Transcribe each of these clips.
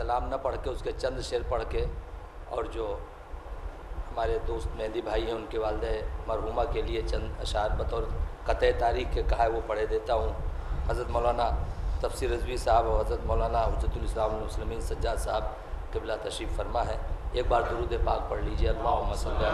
سلام نہ پڑھ کے اس کے چند شعر پڑھ کے، اور جو ہمارے دوست مہدی بھائی ہیں ان کے والدہ مرحومہ کے لیے چند اشعار بطور قطع تاریخ کے کہا ہے وہ پڑھے دیتا ہوں۔ حضرت مولانا تفسیر رضوی صاحب اور حضرت مولانا حجت الاسلام المسلمین سجاد صاحب قبلہ تشریف فرما ہے۔ ایک بار درود پاک پڑھ لیجئے، اللہم صلی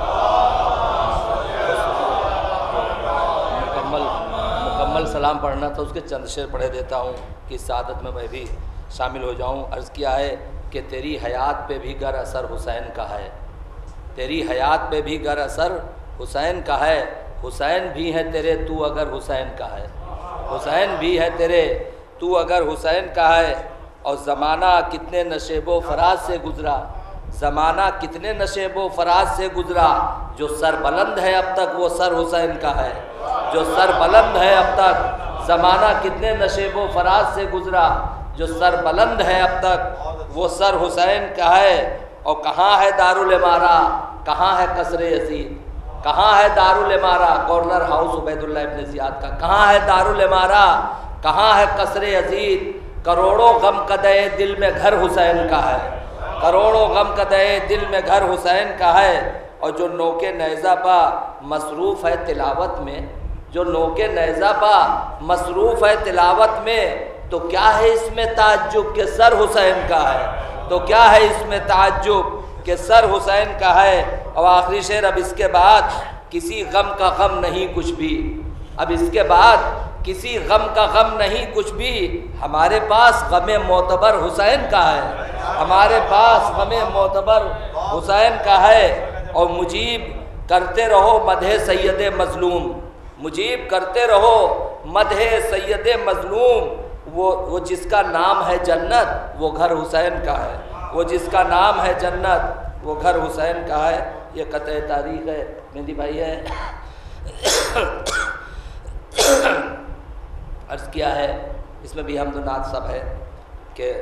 مکمل سلام پڑھنا تھا، اس کے چند شعر پڑھے دیتا ہوں کہ سعادت میں بھی شامل ہو جاؤں۔ عرض کیا ہے کہ تیری حیات پہ بھی گر اثر حسین کا ہے، تیری حیات پہ بھی گر اثر حسین کا ہے، حسین بھی ہے تیرے تو اگر حسین کا ہے، حسین بھی ہے تیرے تو اگر حسین کا ہے۔ اور زمانہ کتنے نشیب و فراز سے گزرا، زمانہ کتنے نشیب و فراز سے گزرا، جو سر بلند ہے اب تک وہ سر حسین کا ہے، جو سر بلند ہے اب تک، زمانہ کتنے نشیب و فراز سے گزرا، جو سر بلند ہے اب تک وہ سر حسین کا ہے۔ اور کہاں ہے دارالعمارہ، کہاں ہے قصر یزید، کہاں ہے دارالعمارہ کارنر ہاؤس عبید اللہ ابن زیاد کا، کہاں ہے دارالعمارہ، کہاں ہے قصر یزید، کروڑوں غم قدے دل میں گھر حسین کا ہے، کروڑوں غم قدے دل میں گھر حسین کا ہے۔ اور جو نوک نیزہ پا مصروف ہے تلاوت میں، جو نوک نیزہ پا مصروف ہے تلاوت میں، تو کیا ہے اس میں تعجب کہ سر حسین کا ہے، تو کیا ہے اس میں تعجب کہ سر حسین کا ہے۔ اور آخری شعر، اب اس کے بعد کسی غم کا غم نہیں کچھ بھی، اب اس کے بعد کسی غم کا غم نہیں کچھ بھی، ہمارے پاس غم معتبر حسین کا ہے، ہمارے پاس غم معتبر حسین کا ہے۔ اور مجیب کرتے رہو مدح سید مظلوم، مجیب کرتے رہو مدح سید مظلوم، وہ جس کا نام ہے جنت وہ گھر حسین کا ہے، وہ جس کا نام ہے جنت وہ گھر حسین کا ہے۔ یہ قطع تاریخ ہے مہدی بھائی ہے۔ عرض کیا ہے اس میں بھی حمد و نعت سب ہے کہ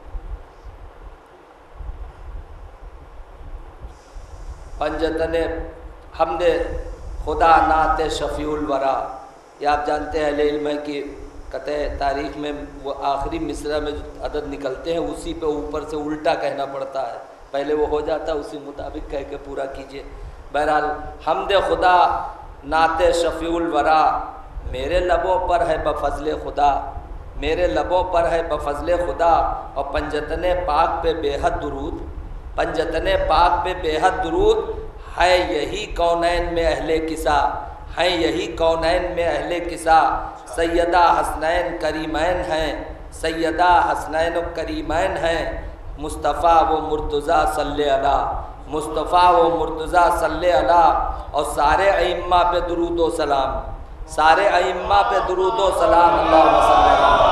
پنجتن حمد خدا نعت شفیع الورا، یہ آپ جانتے ہیں اہل علم ہے کہ قطع تاریخ میں وہ آخری مصرع میں جو عدد نکلتے ہیں اسی پہ اوپر سے الٹا کہنا پڑتا ہے، پہلے وہ ہو جاتا ہے اسی مطابق کہہ کے پورا کیجئے۔ بہرحال حمد خدا نعت شفیع الورا، میرے لبوں پر ہے بفضل خدا، میرے لبوں پر ہے بفضل خدا، اور پنجتن پاک پہ بے حد درود، پنجتن پاک پہ بے حد درود، ہے یہی کونین میں اہل قصہ، ہیں یہی کونین میں اہل قصہ، سیدہ حسنین کریمین ہیں، سیدہ حسنین و کریمین ہیں، مصطفیٰ و مرتضیٰ صلی اللہ، مصطفیٰ و مرتضیٰ صلی اللہ۔ اور سارے ائمہ پہ درود و سلام، سارے ائمہ پہ درود و سلام، اللہم صلی اللہ،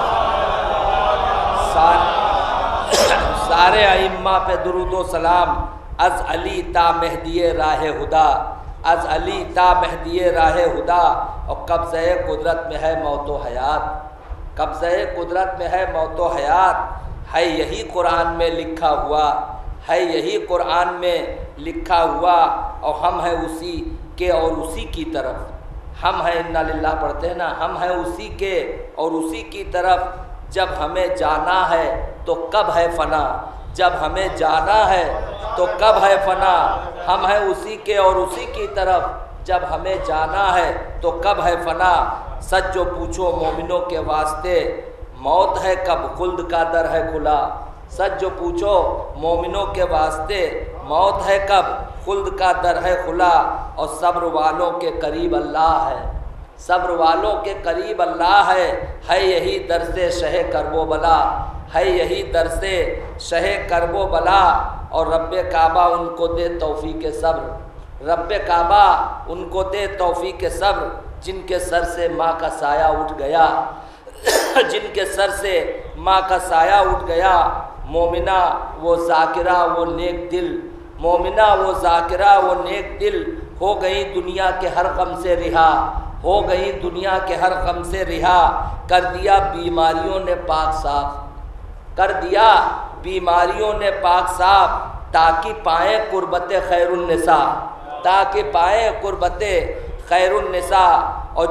سارے ائمہ پہ درود و سلام، از علی تا مہدی راہ خدا، از علی تا مہدی راہ خدا۔ اور قبضہ قدرت میں ہے موت و حیات، قبضہ قدرت میں ہے موت و حیات، ہے یہی قرآن میں لکھا ہوا، ہے یہی قرآن میں لکھا ہوا، اور ہم ہیں اسی کے اور اسی کی طرف، ہم ہیں انا للہ پڑھتے ہیں نا، ہم ہیں اسی کے اور اسی کی طرف، جب ہمیں جانا ہے تو کب ہے فنا، جب ہمیں جانا ہے تو کب ہے فنا، ہم ہیں اسی کے اور اسی کی طرف، جب ہمیں جانا ہے تو کب ہے فنا۔ سچ جو پوچھو مومنوں کے واسطے، موت ہے کب خلد کا در ہے کھلا، سچ جو پوچھو مومنوں کے واسطے، موت ہے کب خلد کا در ہے کھلا۔ اور صبر والوں کے قریب اللہ ہے، صبر والوں کے قریب اللہ ہے یہی درس شہ کرب و بلا، ہے یہی درس شہ کرب و بلا۔ اور رب کعبہ ان کو دے توفیق صبر، رب کعبہ ان کو دے توفیق صبر، جن کے سر سے ماں کا سایہ اٹھ گیا، جن کے سر سے ماں کا سایہ اٹھ گیا۔ مومنہ وہ ذاکرہ وہ نیک دل، مومنہ وہ ذاکرہ وہ نیک دل، ہو گئی دنیا کے ہر غم سے رہا، ہو گئی دنیا کے ہر غم سے رہا۔ کر دیا بیماریوں نے پاک صاف، کر دیا بیماریوں نے پاک صاف، تاکہ پائیں قربت خیر النساء، تاکہ پائیں قربت خیر النساء۔ اور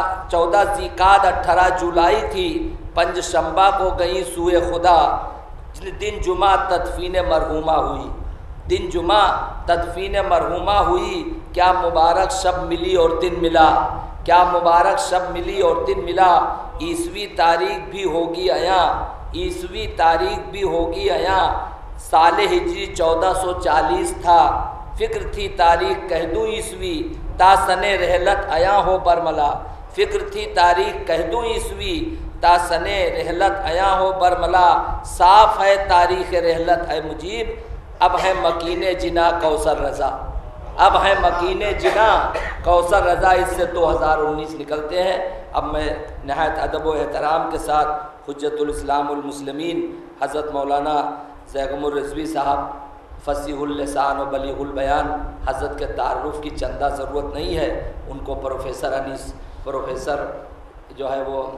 14 ذی قعدہ 18 جولائی تھی، پنج شنبہ کو گئی سوئے خدا، دن جمعہ تدفین مرحومہ ہوئی، دن جمعہ تدفین مرحومہ ہوئی، کیا مبارک شب ملی اور دن ملا، کیا مبارک شب ملی اور دن ملا، عیسوی تاریخ بھی ہوگی عیاں، عیسوی تاریخ بھی ہوگی عیاں، سال ہجری 1440 تھا، فکر تھی تاریخ کہہ دوں عیسوی، تا سنے رحلت عیاں ہو برملا، فکر تھی تاریخ کہہ دوں عیسوی، تا سنے رحلت عیاں ہو برملا، صاف ہے تاریخ رحلت اے مجیب، اب ہے مکین جنا کوثر رضا، اب ہے مکین جنا کوثر رضا۔ اس سے 2019 نکلتے ہیں۔ اب میں نہایت ادب و احترام کے ساتھ حجت الاسلام المسلمین حضرت مولانا زیغم الرضوی صاحب فصیح اللسان و بلیغ البیان حضرت کے تعارف کی چندہ ضرورت نہیں ہے، ان کو پروفیسر جو ہے وہ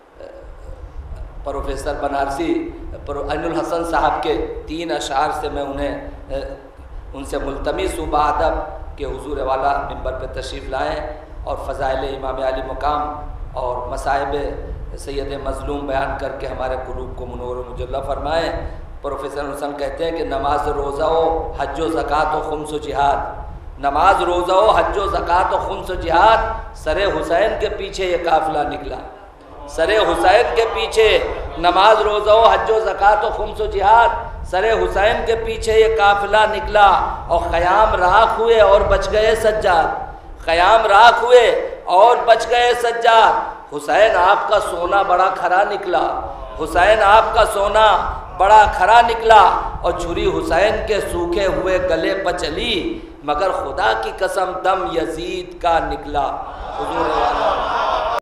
پروفیسر بنارسی عین الحسن صاحب کے 3 اشعار سے میں ان سے ملتمس ہوں بادب کہ حضور والا منبر پہ تشریف لائیں اور فضائل امام علی مقام اور مصائب سید مظلوم بیان کر کے ہمارے قلوب کو منور و مجلہ فرمائیں۔ پروفیسر حسن کہتے ہیں کہ نماز روزہ و حج و زکوٰۃ و خمس و جہاد، نماز روزہ و حج و زکوٰۃ و خمس و جہاد، سر حسین کے پیچھے یہ قافلہ نکلا، سر حسین کے پیچھے نماز روزہ و حج و زکوٰۃ و خمس و جہاد، سر حسین کے پیچھے یہ قافلہ نکلا، اور خیام راکھ ہوئے اور بچ گئے سجاد، خیام راکھ ہوئے اور بچ گئے سجاد۔ حسین آپ کا سونا بڑا کھرا نکلا، حسین آپ کا سونا بڑا کھرا نکلا، اور چھری حسین کے سوکھے ہوئے گلے پہ چلی، مگر خدا کی قسم دم یزید کا نکلا۔ حضور